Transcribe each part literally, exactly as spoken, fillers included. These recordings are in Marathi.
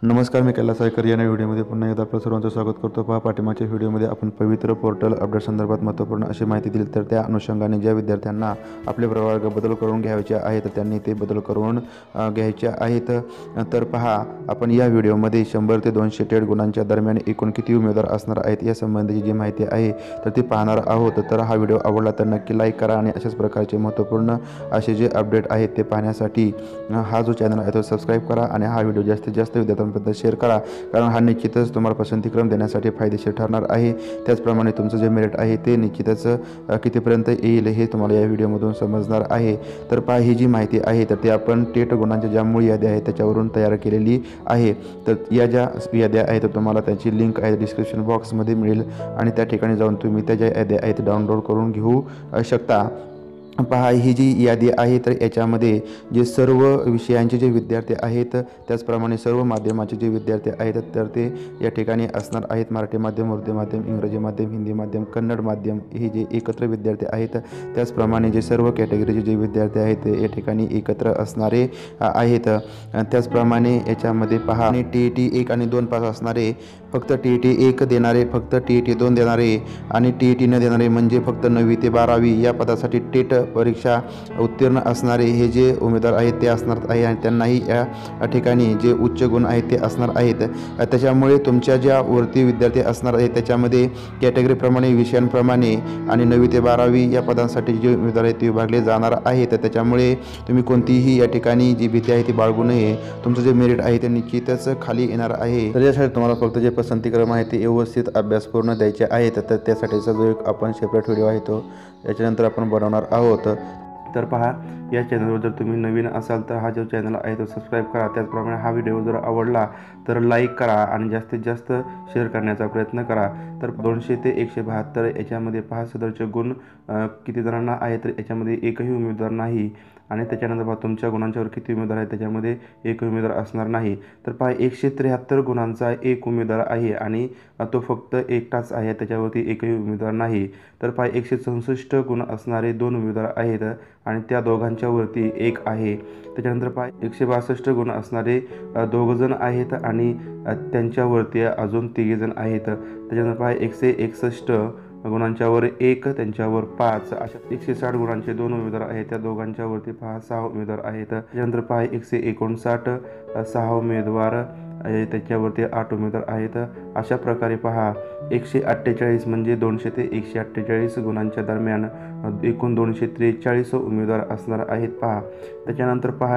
नमस्कार, मी कैलास आयकर या व्हिडिओमध्ये पुन्हा एकदा आपलं सर्वांचं स्वागत करतो। पहा, पाठीमागच्या व्हिडिओमध्ये आपण पवित्र पोर्टल अपडेट संदर्भात महत्त्वपूर्ण अशी माहिती दिली, तर त्या अनुषंगाने ज्या विद्यार्थ्यांना आपले प्रवर्ग बदल करून घ्यायचे आहेत त्यांनी ते बदल करून घ्यायचे आहेत। तर पहा, आपण या व्हिडिओमध्ये शंभर ते दोनशे टेट गुणांच्या दरम्यान एकूण किती उमेदवार असणार आहेत या संबंधीची जी माहिती आहे तर ती पाहणार आहोत। तर हा व्हिडिओ आवडला तर नक्की लाईक करा आणि अशाच प्रकारचे महत्त्वपूर्ण असे जे अपडेट आहेत ते पाहण्यासाठी हा जो चॅनल आहे तो सबस्क्राईब करा आणि हा व्हिडिओ जास्तीत जास्त विद्यार्थ्यांपर्यंत शेअर करा, कारण हा निश्चितच तुम्हाला पसंतीक्रम देण्यासाठी फायदेशीर ठरणार आहे। त्याचप्रमाणे तुमचं जे मेरिट आहे ते निश्चितच कितीपर्यंत येईल हे तुम्हाला या व्हिडिओमधून समजणार आहे। तर पहा, ही जी माहिती आहे तर ती आपण टेट गुणांच्या ज्या मूळ याद्या आहेत त्याच्यावरून तयार केलेली आहे। तर या ज्या याद्या आहेत तर तुम्हाला त्याची लिंक आहे डिस्क्रिप्शन बॉक्समध्ये मिळेल आणि त्या ठिकाणी जाऊन तुम्ही त्या ज्या याद्या आहेत डाउनलोड करून घेऊ शकता। पहा, ही जी यादी आहे तर याच्यामध्ये जे सर्व विषयांचे जे विद्यार्थी आहेत त्याचप्रमाणे सर्व माध्यमाचे जे विद्यार्थी आहेत तर ते या ठिकाणी असणार आहेत। मराठी माध्यम, उर्दू माध्यम, इंग्रजी माध्यम, हिंदी माध्यम, कन्नड माध्यम हे जे एकत्र विद्यार्थी आहेत, त्याचप्रमाणे जे सर्व कॅटेगरीचे जे विद्यार्थी आहेत ते या ठिकाणी एकत्र असणारे आहेत। त्याचप्रमाणे याच्यामध्ये पहा, टी ई टी एक आणि दोन पास असणारे, फक्त टी ई टी एक देणारे, फक्त टी ई टी दोन देणारे आणि टी ई टी न देणारे म्हणजे फक्त नववी ते बारावी या पदासाठी टेट परीक्षा उत्तीर्ण असणारे हे जे उमेदवार आहेत ते असणार आहे आणि त्यांनाही या ठिकाणी जे उच्च गुण आहेत ते असणार आहेत। त्याच्यामुळे तुमच्या ज्या वरती विद्यार्थी असणार आहेत त्याच्यामध्ये कॅटेगरीप्रमाणे, विषयांप्रमाणे आणि नववी ते बारावी या पदांसाठी जे उमेदवार आहेत ते विभागले जाणार आहेत। त्याच्यामुळे तुम्ही कोणतीही या ठिकाणी जी भीती आहे ती बाळगू नये, तुमचं जे मेरिट आहे ते निश्चितच खाली येणार आहे। तर यासाठी तुम्हाला फक्त जे पसंतीक्रम आहे ते व्यवस्थित अभ्यास पूर्ण द्यायचे आहेत। तर त्यासाठीचा जो एक आपण सेपरेट व्हिडिओ आहे तो याच्यानंतर आपण बनवणार आहोत। तर पहा, या चॅनलवर जर तुम्ही नवीन असाल तर हा जो चॅनल आहे तो सबस्क्राईब करा। त्याचप्रमाणे हा व्हिडिओ जर आवडला तर लाईक करा आणि जास्तीत जास्त शेअर करण्याचा प्रयत्न करा। तर दोनशे ते एकशे बहात्तर याच्यामध्ये पहा सदरचे गुण किती जणांना आहे तर याच्यामध्ये एकही उमेदवार नाही आणि त्याच्यानंतर पहा तुमच्या गुणांच्यावर किती उमेदवार आहेत त्याच्यामध्ये एक उमेदवार असणार नाही। तर पहा, एकशे त्र्याहत्तर गुणांचा एक उमेदवार आहे आणि तो फक्त एकटाच आहे, त्याच्यावरती एकही उमेदवार नाही। तर पहा, एकशे चौसष्ट गुण असणारे दोन उमेदवार आहेत आणि त्या दोघांच्या वरती एक आहे। त्याच्यानंतर पहा, एकशे बासष्ट गुण असणारे दोघंजण आहेत आणि त्यांच्यावरती अजून तिघेजण आहेत। त्याच्यानंतर पहा, एकशे एकसष्ट गुणांच्यावर एक, त्यांच्यावर पाच, अशा एकशे साठ गुणांचे दोन उमेदवार आहेत, त्या दोघांच्यावरती पहा सहा उमेदवार आहेत। त्याच्यानंतर पहा, एकशे एकोणसाठ सहा उमेदवार त्याच्यावरती आठ उमेदवार आहेत। अशा प्रकारे पहा, एकशे अठ्ठेचाळीस म्हणजे दोनशे ते एकशे अठ्ठेचाळीस गुणांच्या दरम्यान एकूण दोनशे त्रेचाळीस उमेदवार असणार आहेत। पहा, त्याच्यानंतर पहा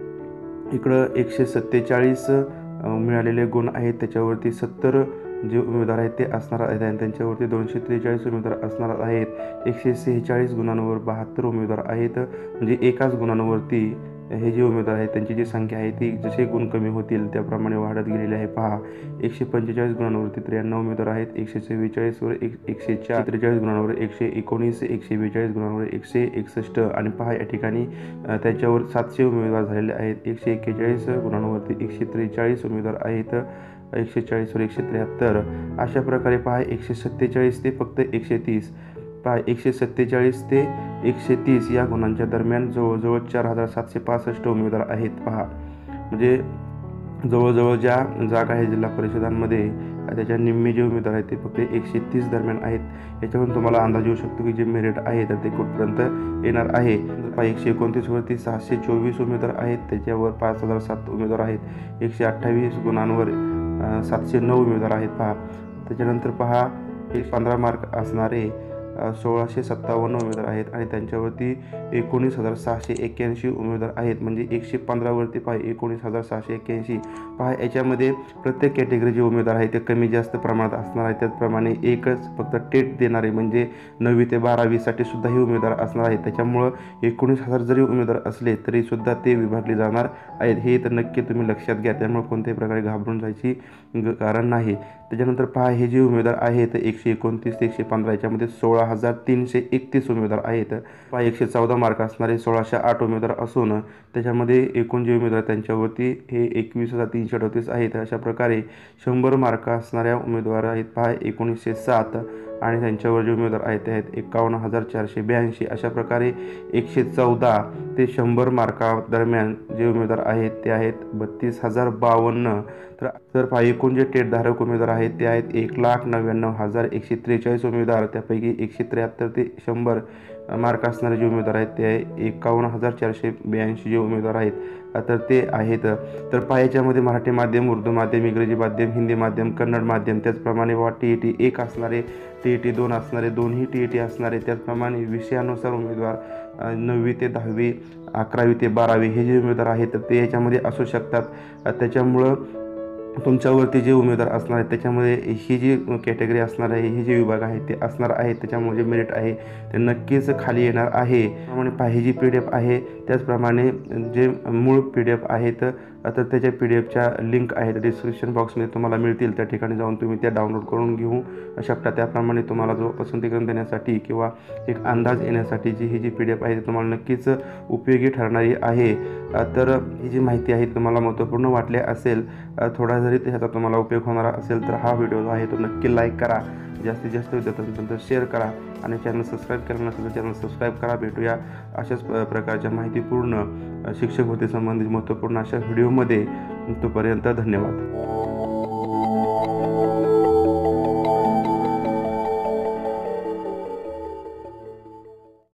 इकडं एकशे सत्तेचाळीस मिळालेले गुण आहेत त्याच्यावरती सत्तर जे उमेदवार आहेत ते असणार आहेत आणि त्यांच्यावरती दोनशे त्रेचाळीस उमेदवार असणार आहेत। एकशे सेहेचाळीस गुणांवर बहात्तर उमेदवार आहेत, म्हणजे एकाच गुणांवरती हे जे उमेदवार आहेत त्यांची जी संख्या आहे ती जसे गुण कमी होतील त्याप्रमाणे वाढत गेलेली आहे। पहा, एकशे पंचेचाळीस गुणांवरती त्र्याण्णव उमेदवार आहेत, एकशे चव्वेचाळीसवर एक एकशे चार त्रेचाळीस गुणांवर एकशे एकोणीस, एकशे बेचाळीस गुणांवर एकशे एकसष्ट आणि पहा या ठिकाणी त्याच्यावर सातशे उमेदवार झालेले आहेत। एकशे एक्केचाळीस गुणांवरती एकशे त्रेचाळीस उमेदवार आहेत, एकशे चाळीसवर एकशे त्र्याहत्तर। अशा प्रकारे पहा, एकशे सत्तेचाळीस ते फक्त एकशे तीस, पहा एकशे सत्तेचाळीस ते एकशे तीस या गुणांच्या दरम्यान जवळजवळ चार हजार सातशे पासष्ट उमेदवार आहेत। पहा, म्हणजे जवळजवळ ज्या जागा आहेत जिल्हा परिषदांमध्ये त्याच्या निम्मे जे उमेदवार आहेत ते फक्त एकशे तीस दरम्यान आहेत। याच्यावरून तुम्हाला अंदाज येऊ शकतो की जे मेरिट आहे तर ते कुठपर्यंत येणार आहे। पहा, एकशे एकोणतीसवरती सहाशे चोवीस उमेदवार आहेत, त्याच्यावर पाच हजार सात उमेदवार आहेत। एकशे अठ्ठावीस गुणांवर सातशे नऊ उमेदवार आहेत। पहा, त्याच्यानंतर पहा, एक पंधरा मार्क असणारे सोळाशे सत्तावन्न उमेदवार आहेत आणि त्यांच्यावरती एकोणीस हजार सहाशे एक्क्याऐंशी उमेदवार आहेत, म्हणजे एकशे पंधरावरती पहा एकोणीस हजार सहाशे एक्क्याऐंशी। पहा, याच्यामध्ये प्रत्येक कॅटेगरी जे उमेदवार आहेत ते कमी जास्त प्रमाणात असणार आहेत। त्याचप्रमाणे एकच फक्त टेट देणारे म्हणजे नववी ते बारावीसाठी सुद्धा हे उमेदवार असणार आहेत। त्याच्यामुळं एकोणीस हजार जरी उमेदवार असले तरी सुद्धा ते विभागले जाणार आहेत, हे तर नक्की तुम्ही लक्षात घ्या। त्यामुळे कोणत्याही प्रकारे घाबरून जायची कारण नाही। त्याच्यानंतर पहा, हे जे उमेदवार आहेत एकशे एकोणतीस ते एकशे पंधरा याच्यामध्ये सोळा हजार तीनशे एकतीस उमेदवार आहेत। पहा, एकशे चौदा मार्क असणारे सोळाशे आठ उमेदवार असून त्याच्यामध्ये एकूण जे उमेदवार त्यांच्यावरती हे एकवीस हजार तीनशे अडतीस आहेत। अशा प्रकारे शंभर मार्क असणाऱ्या उमेदवार आहेत पहा एकोणीसशे सात आणि त्यांच्यावर जे उमेदवार आहेत ते आहेत एकावन्न हजार चारशे ब्याऐंशी. अशा प्रकारे एकशे चौदा ते शंभर मार्कादरम्यान जे उमेदवार आहेत ते आहेत बत्तीस हजार बावन्न. तर तर एकूण जे टेटधारक उमेदवार आहेत ते आहेत एक लाख नव्याण्णव हजार एकशे त्रेचाळीस उमेदवार. त्यापैकी एकशे त्र्याहत्तर ते शंभर मार्क असणारे जे उमेदवार आहेत ते आहे एकावन्न हजार चारशे ब्याऐंशी जे उमेदवार आहेत तर ते आहेत. तर पायाच्यामध्ये मराठी माध्यम, उर्दू माध्यम, इंग्रजी माध्यम, हिंदी माध्यम, कन्नड माध्यम, त्याचप्रमाणे वा टी ई टी एक असणारे, टी ई टी दोन असणारे, दोन्ही टी ई टी असणारे, त्याचप्रमाणे विषयानुसार उमेदवार नववी ते दहावी, अकरावी ते बारावी हे जे उमेदवार आहेत तर ते याच्यामध्ये असू शकतात. त्याच्यामुळं तुमच्यावरती जे उमेदवार असणार आहेत त्याच्यामध्ये ही जी कॅटेगरी असणार आहे, हे जे विभाग आहेत ते असणार आहेत, त्याच्यामुळे जे मेरिट आहे ते नक्कीच खाली येणार आहे. त्याप्रमाणे पाही जी पी डी एफ आहे त्याचप्रमाणे जे मूळ पी डी एफ आहेत तर त्याच्या पी डी एफच्या लिंक आहेत डिस्क्रिप्शन बॉक्समध्ये तुम्हाला मिळतील. त्या ठिकाणी जाऊन तुम्ही त्या डाउनलोड करून घेऊ शकता. त्याप्रमाणे तुम्हाला जो पसंतीकरण देण्यासाठी किंवा एक अंदाज येण्यासाठी जी ही जी पी डी एफ आहे ती तुम्हाला नक्कीच उपयोगी ठरणारी आहे. तर ही जी माहिती आहे तुम्हाला महत्त्वपूर्ण वाटली असेल, थोडा जरी त्याचा तुम्हाला उपयोग होणारा असेल तर हा व्हिडिओ जो आहे तो नक्की लाईक करा, जास्तीत जास्त विद्यार्थ्यांपर्यंत शेअर करा आणि चॅनल सबस्क्राईब केलं नसेल तर चॅनल सबस्क्राईब करा. भेटूया अशाच प्रकारच्या माहितीपूर्ण शिक्षक भरती संबंधित महत्त्वपूर्ण अशा व्हिडिओमध्ये. तोपर्यंत धन्यवाद.